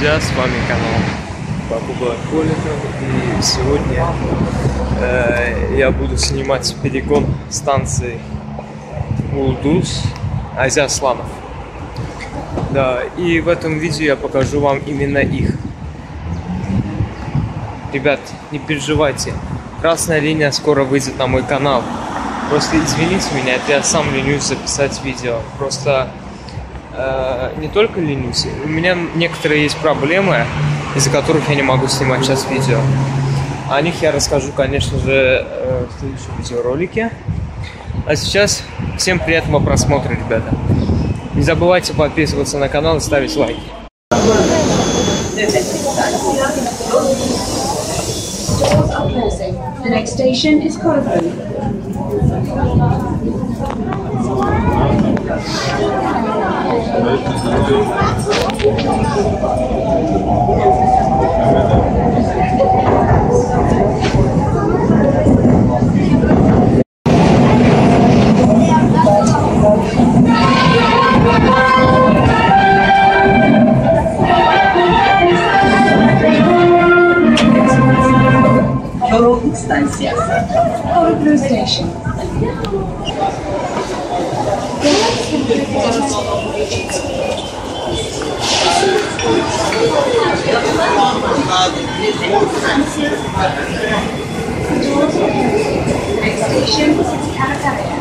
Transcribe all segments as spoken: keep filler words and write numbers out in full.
друзья, с вами канал Бабуба Коллинов, и сегодня э, я буду снимать перегон станции Улдус Азия-Сланов. Да, и в этом видео я покажу вам именно их. Ребят, не переживайте, красная линия скоро выйдет на мой канал. Просто извините меня, это я сам ленюсь записать видео. Просто э, не только ленюсь, у меня некоторые есть проблемы, из-за которых я не могу снимать сейчас видео. О них я расскажу, конечно же, э, в следующем видеоролике. А сейчас всем приятного просмотра, ребята. Не забывайте подписываться на канал и ставить лайки. The next station is Korabu. Станция. Korabu Station. Next station is Calcutta.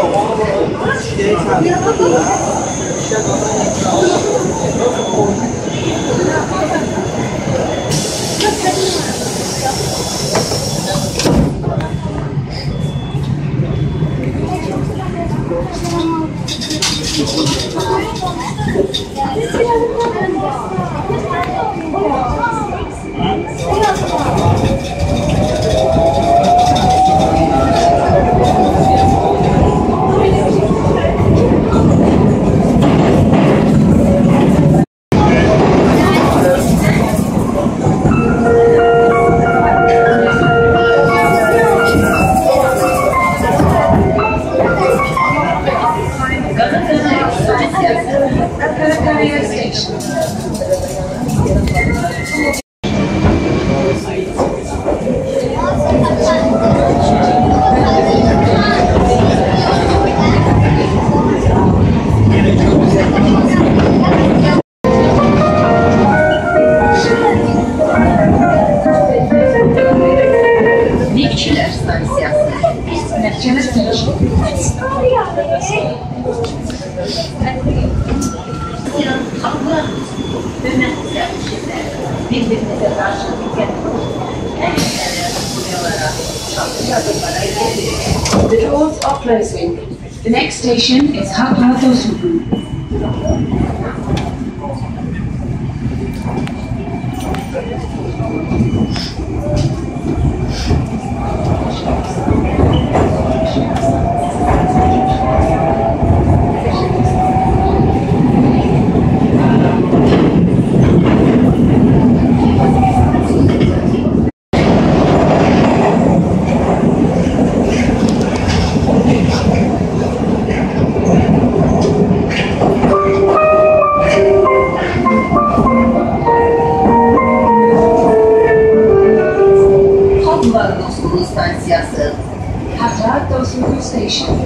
The doors are closing. The next station is Hakuratōsuku. Hakuratōsuku Station.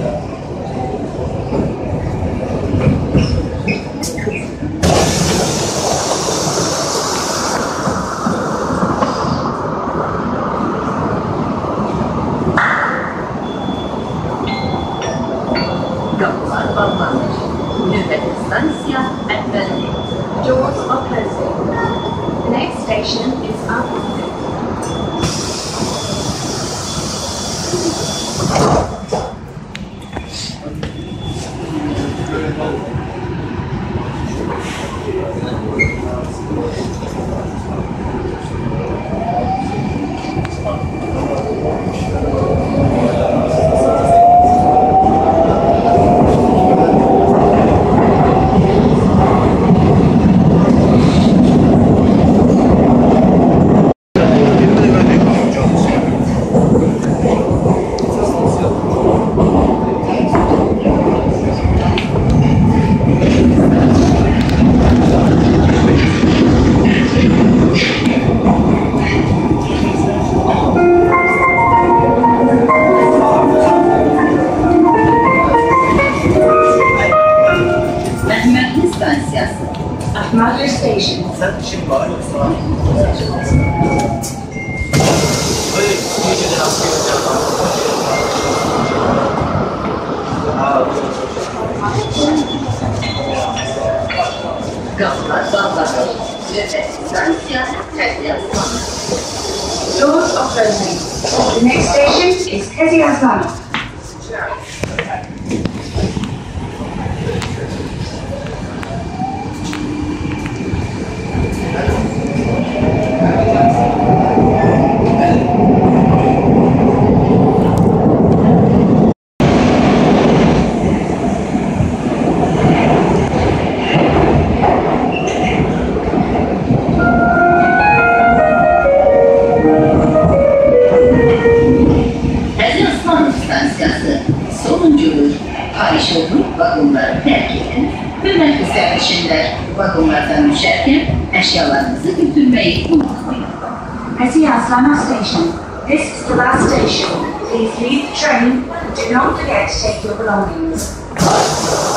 Doors are closing. The next station is Abu. station. Doors are closing. The next station is Hesiaslanov. Vagonları terk edin ve merkezler dışında vagonlardan düşerken eşyalarınızı götürmeyi unutmayın. Hesiaslanov station. This is the last station. Please leave the train. Do not forget to take your belongings.